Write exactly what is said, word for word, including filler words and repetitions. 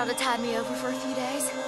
to tide me over for a few days?